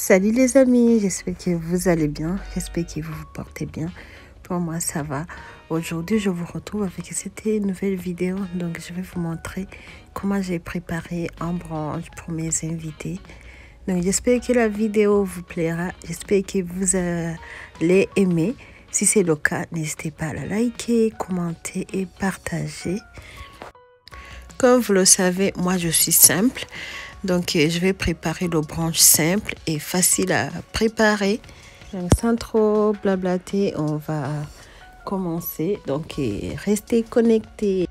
Salut les amis, j'espère que vous allez bien, j'espère que vous vous portez bien. Pour moi ça va. Aujourd'hui je vous retrouve avec cette nouvelle vidéo. Donc je vais vous montrer comment j'ai préparé un brunch pour mes invités. Donc j'espère que la vidéo vous plaira, j'espère que vous allez aimer. Si c'est le cas, n'hésitez pas à la liker, commenter et partager. Comme vous le savez, moi je suis simple. Donc, je vais préparer le brunch simple et facile à préparer. Donc, sans trop blablater, on va commencer. Donc, restez connectés.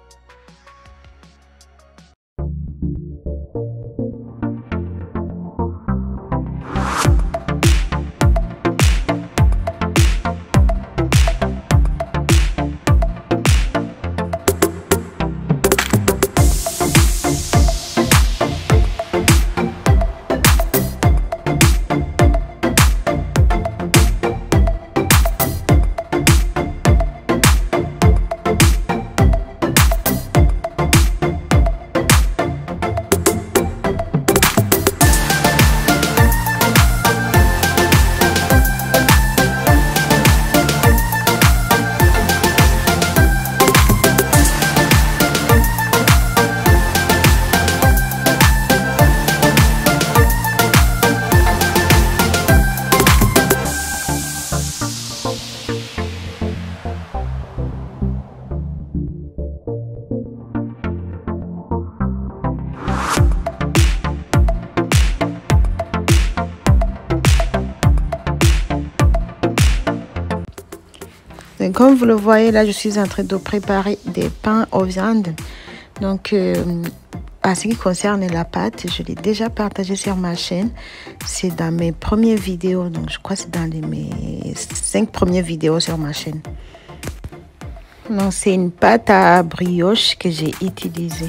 Comme vous le voyez, là, je suis en train de préparer des pains aux viandes. Donc, à ce qui concerne la pâte, je l'ai déjà partagé sur ma chaîne. C'est dans mes premières vidéos. Donc, je crois que c'est dans mes 5 premières vidéos sur ma chaîne. Donc, c'est une pâte à brioche que j'ai utilisée.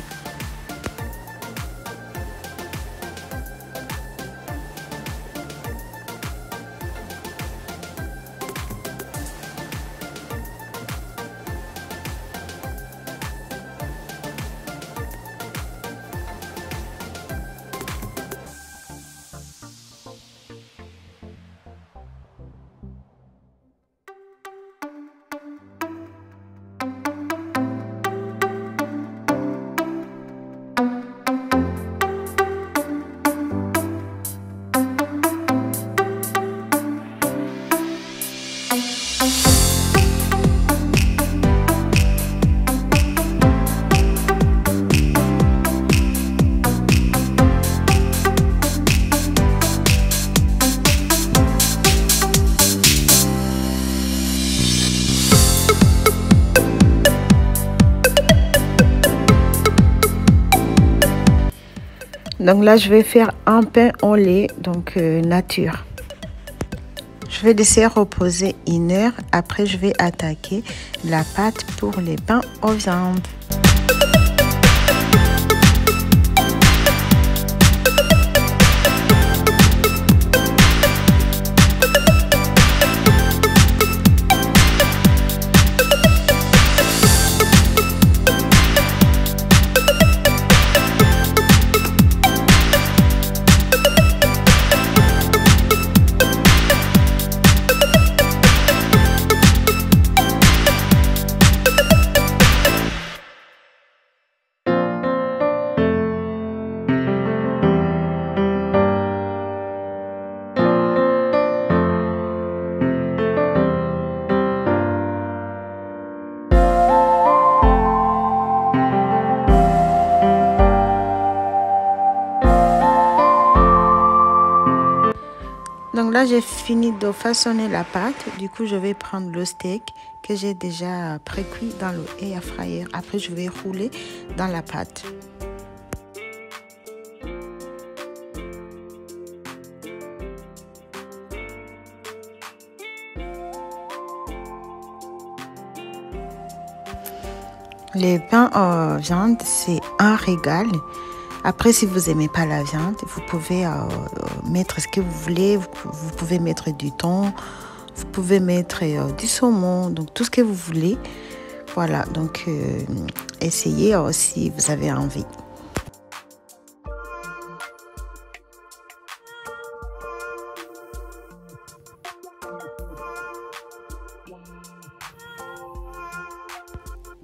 Donc là, je vais faire un pain au lait, donc nature. Je vais laisser reposer 1 heure. Après, je vais attaquer la pâte pour les pains aux viandes. Donc là, j'ai fini de façonner la pâte. Du coup, je vais prendre le steak que j'ai déjà pré-cuit dans le air fryer. Après, je vais rouler dans la pâte. Les pains aux viandes, c'est un régal. Après, si vous n'aimez pas la viande, vous pouvez mettre ce que vous voulez. Vous pouvez mettre du thon, vous pouvez mettre du saumon, donc tout ce que vous voulez. Voilà, donc essayez si vous avez envie.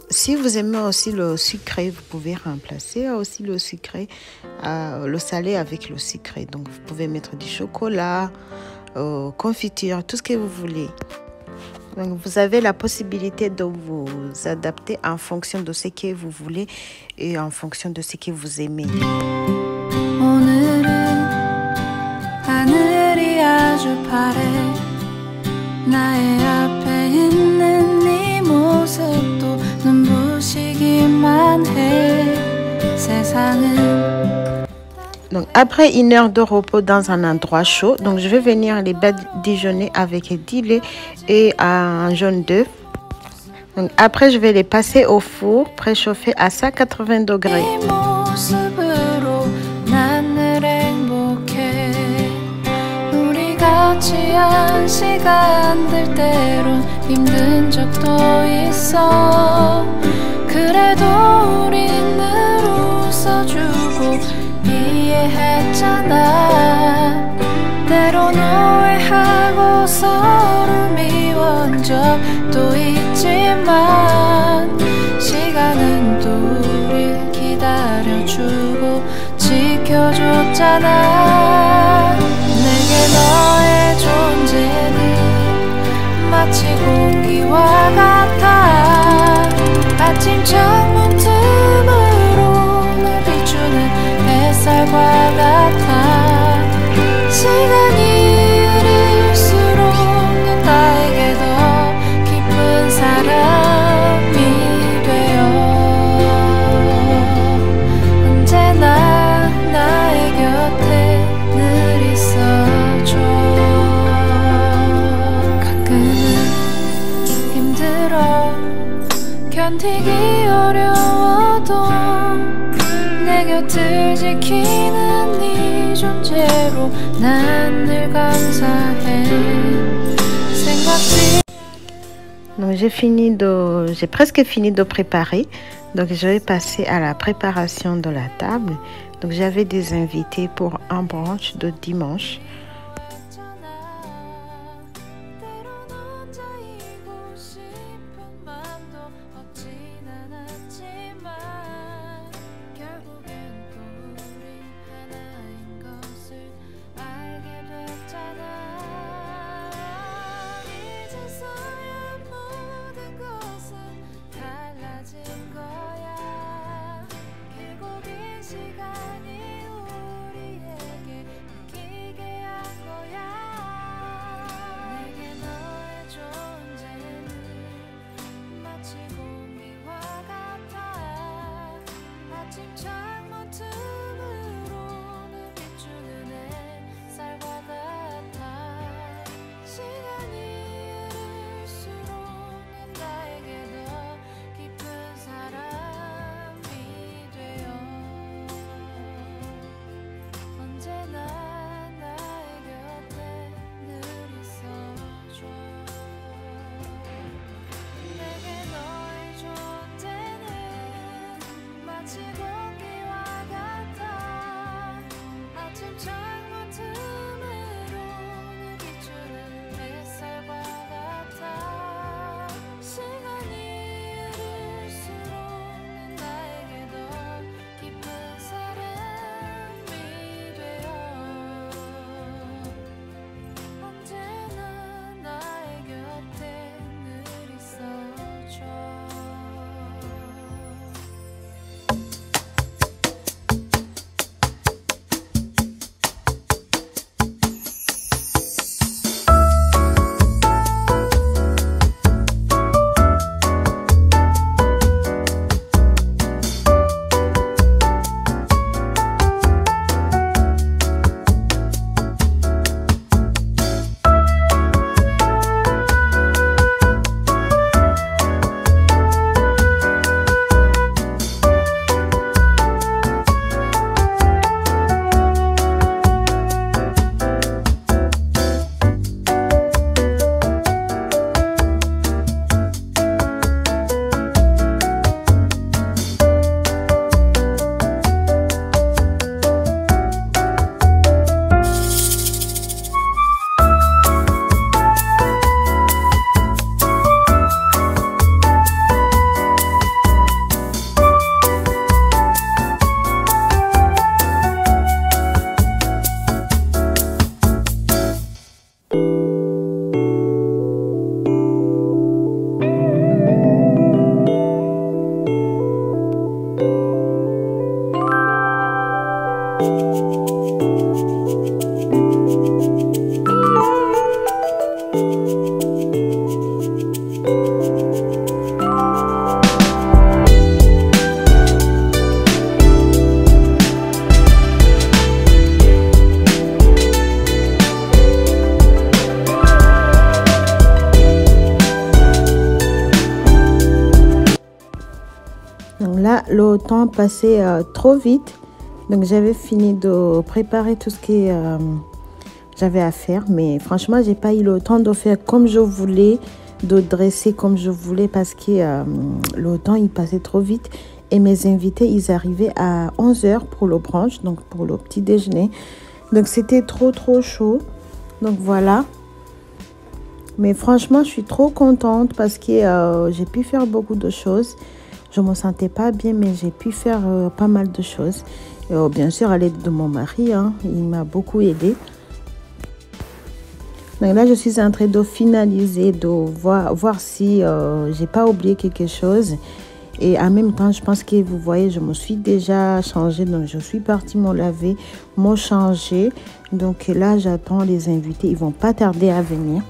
Si vous aimez aussi le sucré, vous pouvez remplacer aussi le sucré, le salé avec le sucré. Donc, vous pouvez mettre du chocolat, confiture, tout ce que vous voulez. Donc, vous avez la possibilité de vous adapter en fonction de ce que vous voulez et en fonction de ce que vous aimez. Donc après 1 heure de repos dans un endroit chaud, donc je vais venir les badigeonner avec du lait et un jaune d'œuf. Donc après je vais les passer au four préchauffé à 180 degrés. 때론 오해하고 서로 미워한 적도 있지만 시간은 또 우릴 기다려주고 지켜줬잖아. 내게 너의 존재는 마치 공기와 같아. 아침 창문 틈으로 널 비추는 햇살과 같아. 시간이 흐를수록 넌 나에게 더 깊은 사람이 되어 언제나 나의 곁에 늘 있어줘. 가끔은 힘들어 견디기 어려워도 내 곁을 지키는 네 존재로 난 늘 감사해. 생각지. Donc j'ai presque fini de préparer. Donc je vais passer à la préparation de la table. Donc j'avais des invités pour un brunch de dimanche. le temps passait trop vite. Donc j'avais fini de préparer tout ce que j'avais à faire. Mais franchement, j'ai pas eu le temps de faire comme je voulais, de dresser comme je voulais parce que le temps il passait trop vite. Et mes invités, ils arrivaient à 11 h pour le brunch, donc pour le petit déjeuner. Donc c'était trop chaud. Donc voilà. Mais franchement, je suis trop contente parce que j'ai pu faire beaucoup de choses. Je me sentais pas bien, mais j'ai pu faire pas mal de choses. Et, bien sûr, à l'aide de mon mari, hein, il m'a beaucoup aidé. Donc là, je suis en train de finaliser, de voir si j'ai pas oublié quelque chose. Et en même temps, je pense que vous voyez, je me suis déjà changée. Donc, je suis partie me laver, me changer. Donc là, j'attends les invités. Ils vont pas tarder à venir.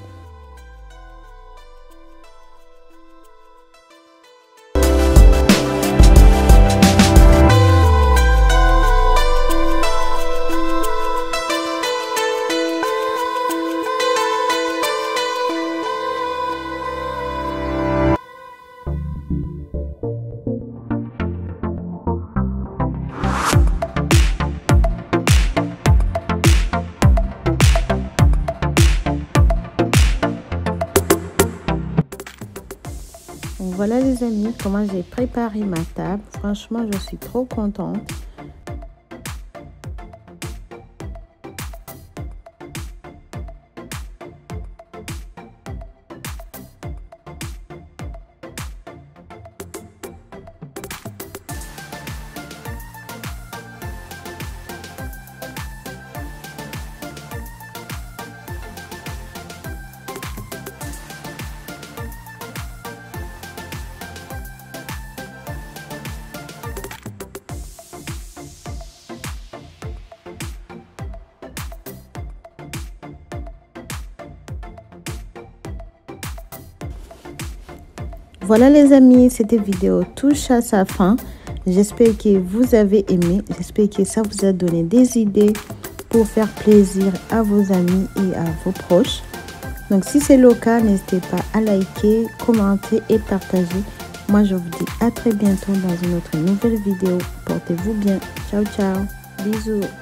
Voilà les amis, comment j'ai préparé ma table. Franchement, je suis trop contente. Voilà les amis, cette vidéo touche à sa fin. J'espère que vous avez aimé. J'espère que ça vous a donné des idées pour faire plaisir à vos amis et à vos proches. Donc si c'est le cas, n'hésitez pas à liker, commenter et partager. Moi je vous dis à très bientôt dans une autre nouvelle vidéo. Portez-vous bien. Ciao ciao. Bisous.